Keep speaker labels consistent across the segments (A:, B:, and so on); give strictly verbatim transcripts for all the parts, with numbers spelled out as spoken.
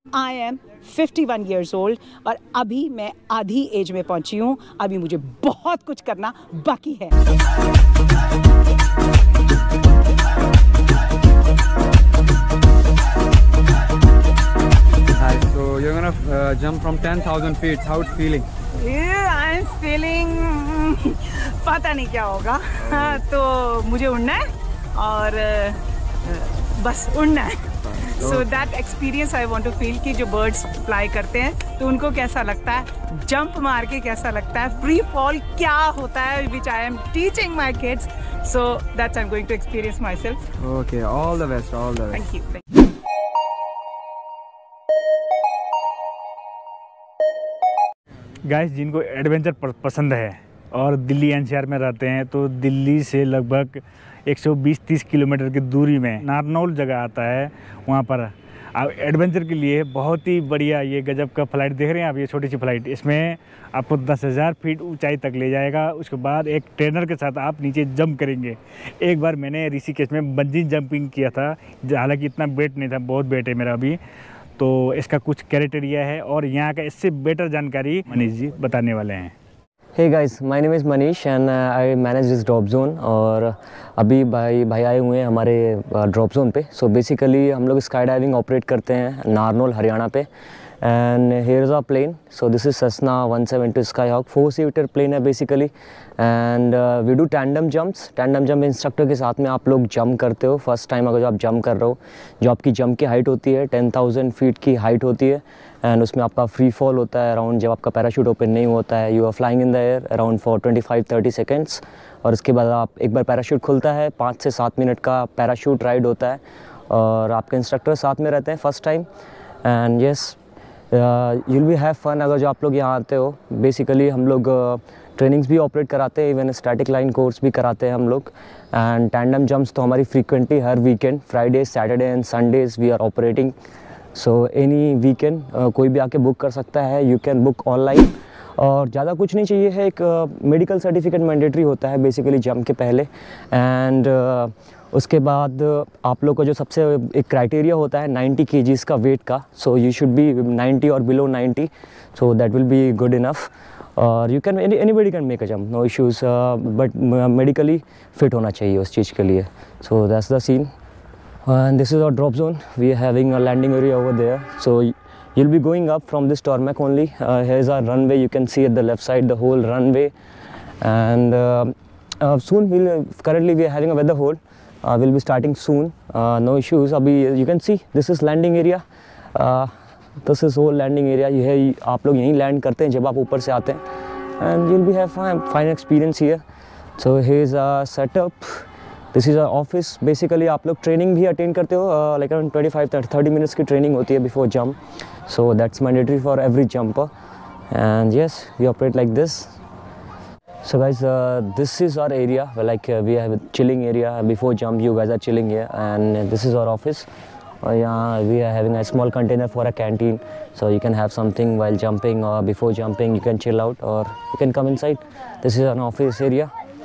A: I am fifty one years old और अभी मैं आधी एज में पहुंची हूँ। अभी मुझे बहुत कुछ करना बाकी है।
B: Hi, so you're gonna uh, jump from ten thousand feet. How it's feeling?
A: Yeah, I'm feeling पता नहीं क्या होगा। तो मुझे उड़ना है और बस उड़ना है। So that experience I want to feel कि जो birds fly करते हैं तो उनको कैसा लगता है, jump मार के कैसा लगता है, free fall क्या होता है, which I am teaching my kids. So that's I'm going to experience myself.
B: Okay, all the best, all the best.
A: Thank you.
C: Guys, जिनको एडवेंचर पसंद है और दिल्ली एनसीआर में रहते हैं तो दिल्ली से लगभग एक सौ बीस तीस किलोमीटर की दूरी में नारनौल जगह आता है। वहाँ पर आप एडवेंचर के लिए बहुत ही बढ़िया ये गजब का फ्लाइट देख रहे हैं आप, ये छोटी सी फ्लाइट, इसमें आपको दस हज़ार फीट ऊंचाई तक ले जाएगा। उसके बाद एक ट्रेनर के साथ आप नीचे जंप करेंगे। एक बार मैंने ऋषिकेश में बंजी जंपिंग किया था, हालांकि इतना वेट नहीं था, बहुत वेट है मेरा अभी, तो इसका कुछ क्राइटेरिया है और यहाँ का इससे बेटर जानकारी मनीष जी बताने वाले हैं।
D: Hey guys, my name is Manish and uh, I manage this drop zone और अभी भाई भाई आए हुए हैं हमारे ड्रॉप जोन पे। सो बेसिकली हम लोग स्काई डाइविंग ऑपरेट करते हैं नारनौल हरियाणा पे। And here is our plane. So this is Cessna one seventy Skyhawk, four seater plane है basically. And we do tandem jumps. Tandem jump instructor के साथ में आप लोग जंप करते हो। फर्स्ट टाइम अगर जो आप जंप कर रहे हो, जो आपकी जंप की हाइट होती है टेन थाउजेंड फीट की हाइट होती है एंड उसमें आपका फ्री फॉल होता है अराउंड, जब आपका पैराशूट ओपन नहीं होता है, you are flying in the air around for twenty five thirty seconds. और उसके बाद आप एक बार पैराशूट खुलता है, पाँच से सात मिनट का पैराशूट राइड होता है और आपके इंस्ट्रक्टर साथ में रहते हैं first time. And yes, you'll be have fun अगर जो आप लोग यहाँ आते हो। बेसिकली हम लोग ट्रेनिंग्स uh, भी ऑपरेट कराते हैं, इवन स्टैटिक लाइन कोर्स भी कराते हैं हम लोग। एंड टैंडम जंप्स तो हमारी फ्रीक्वेंटली हर weekend, Friday Saturday and Sundays we are operating. So any weekend कोई भी आके बुक कर सकता है, यू कैन बुक ऑनलाइन। और ज़्यादा कुछ नहीं चाहिए है, एक मेडिकल सर्टिफिकेट मैंडेटरी होता है बेसिकली जंप के पहले। एंड uh, उसके बाद आप लोग को जो सबसे एक क्राइटेरिया होता है नाइंटी केजीज़ का वेट का। So you should be ninety और below ninety, so that will be good enough. और you can anybody can make a jump, no issues, but medically fit होना चाहिए उस चीज़ के लिए। So that's the scene and this is our drop zone. We are having a landing area over there. So you'll be going up from this tarmac only. Uh, here's our runway, you can see at the left side the whole runway. And uh, uh, soon we'll currently we are having a weather hold. Uh, we'll be starting soon, uh, no issues. Abhi you can see this is landing area. Uh, this is whole landing area. ये आप लोग यहीं land करते हैं जब आप ऊपर से आते हैं। And you'll be have fine, fine experience here. So here's our setup. This is office. Basically आप लोग ट्रेनिंग भी अटेंड करते हो, like around twenty five thirty minutes की ट्रेनिंग होती है before jump. So that's mandatory for every jumper and yes we operate like this. So guys this is our area, like we have chilling area before jump, you guys are chilling here and this is our office. और यहाँ we are having a small container for a canteen, so you can have something while jumping और before jumping you can chill out और you can come inside. This is an office area.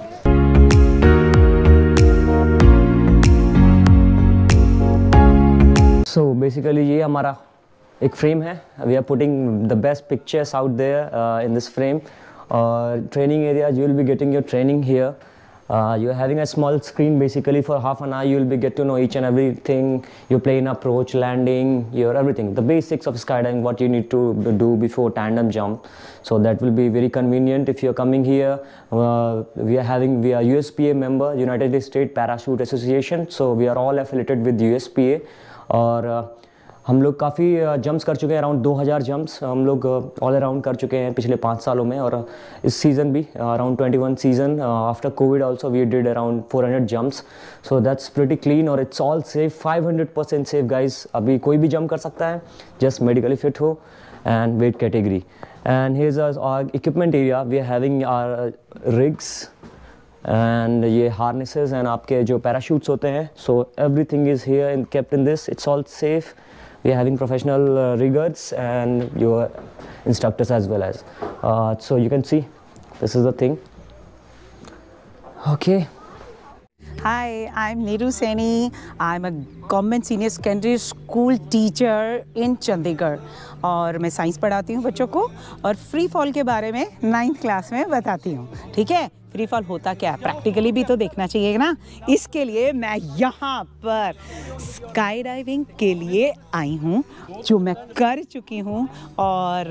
D: So basically ये हमारा एक frame है। We are putting the best pictures out there in this frame. और training area, you will be getting your training here. You are having a small screen basically for half an hour, you will be gate to know each and everything, your plane approach, landing, your everything, the basics of sky diving, what you need to do before tandem jump. So that will be very convenient if you are coming here. Uh, we are having we are U S P A member, United States Parachute Association. So we are all affiliated with U S P A. और uh, हम लोग काफ़ी jumps uh, कर चुके हैं, around दो हज़ार jumps हम लोग ऑल uh, अराउंड कर चुके हैं पिछले पाँच सालों में. और uh, इस सीज़न भी around twenty one season after Covid also we did around four hundred jumps. So that's pretty clean और it's all safe, five hundred percent safe guys. अभी कोई भी जंप कर सकता है, जस्ट मेडिकली फिट हो and weight category. And here's our equipment area. We are having our rigs and ये harnesses and आपके जो parachutes होते हैं. So everything is here and kept in this. It's all safe. We are having professional uh, riggers and your instructors as well as. Uh, so you can see this is the thing. Okay.
A: Hi, I'm Neeru Saini. I'm a government senior secondary school teacher in Chandigarh. और मैं science पढ़ाती हूँ बच्चों को और free fall के बारे में नाइन्थ क्लास में बताती हूँ। ठीक है, फ्री फॉल होता क्या है, प्रैक्टिकली भी तो देखना चाहिए ना। इसके लिए मैं यहाँ पर स्काई डाइविंग के लिए आई हूँ, जो मैं कर चुकी हूँ। और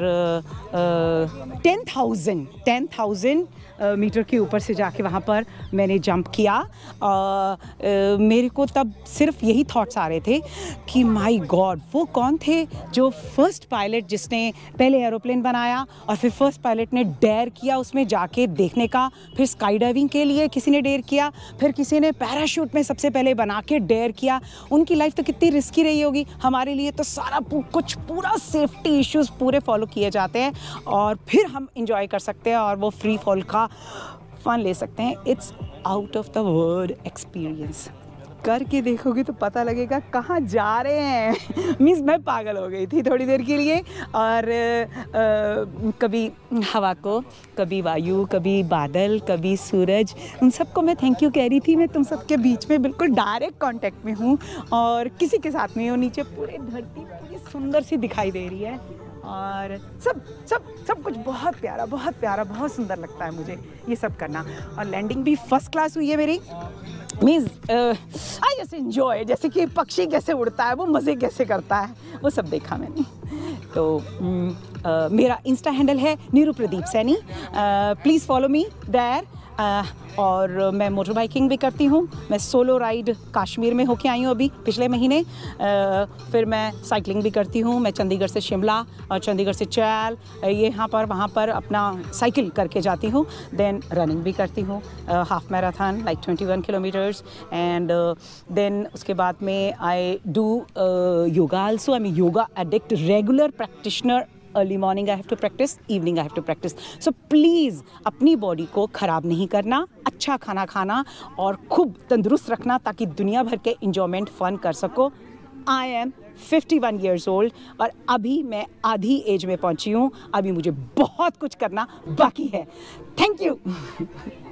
A: ten thousand ten thousand meter के ऊपर से जाके वहाँ पर मैंने जंप किया। आ, मेरे को तब सिर्फ यही थॉट्स आ रहे थे कि माय गॉड, वो कौन थे जो फर्स्ट पायलट जिसने पहले एरोप्लेन बनाया और फिर फर्स्ट पायलट ने डेयर किया उसमें जाके देखने का, फिर स्काई डाइविंग के लिए किसी ने डेयर किया, फिर किसी ने पैराशूट में सबसे पहले बना के डेयर किया। उनकी लाइफ तो कितनी रिस्की रही होगी। हमारे लिए तो सारा कुछ पूरा सेफ्टी इश्यूज़ पूरे फॉलो किए जाते हैं और फिर हम इंजॉय कर सकते हैं और वो फ्री फॉल का फन ले सकते हैं। It's out of the world experience. करके देखोगे तो पता लगेगा कहाँ जा रहे हैं। मीन्स मैं पागल हो गई थी थोड़ी देर के लिए। और आ, कभी हवा को, कभी वायु, कभी बादल, कभी सूरज, उन सबको मैं थैंक यू कह रही थी। मैं तुम सबके बीच में बिल्कुल डायरेक्ट कांटेक्ट में हूँ और किसी के साथ नहीं हूँ। नीचे पूरी धरती पूरी सुंदर सी दिखाई दे रही है और सब सब सब कुछ बहुत प्यारा, बहुत प्यारा, बहुत सुंदर लगता है मुझे ये सब करना। और लैंडिंग भी फर्स्ट क्लास हुई है मेरी। मीन्स आई जैसे इन्जॉय, जैसे कि पक्षी कैसे उड़ता है, वो मज़े कैसे करता है, वो सब देखा मैंने। तो uh, मेरा इंस्टा हैंडल है Neeru Pradeep Saini. Please follow me there. Uh, और मैं मोटर बाइकिंग भी करती हूँ। मैं सोलो राइड कश्मीर में होके आई हूँ अभी पिछले महीने। uh, फिर मैं साइकिलिंग भी करती हूँ। मैं चंडीगढ़ से शिमला और चंडीगढ़ से चैल ये यहाँ पर वहाँ पर अपना साइकिल करके जाती हूँ। देन रनिंग भी करती हूँ, half marathon like twenty one kilometers. And then उसके बाद में I do yoga also. I am yoga addict, regular practitioner. Early morning I have to practice, evening I have to practice. So please अपनी body को ख़राब नहीं करना, अच्छा खाना खाना और खूब तंदुरुस्त रखना ताकि दुनिया भर के इंजॉयमेंट फ़न कर सको। I am fifty one years old और अभी मैं आधी एज में पहुंची हूँ। अभी मुझे बहुत कुछ करना बाकी है। Thank you.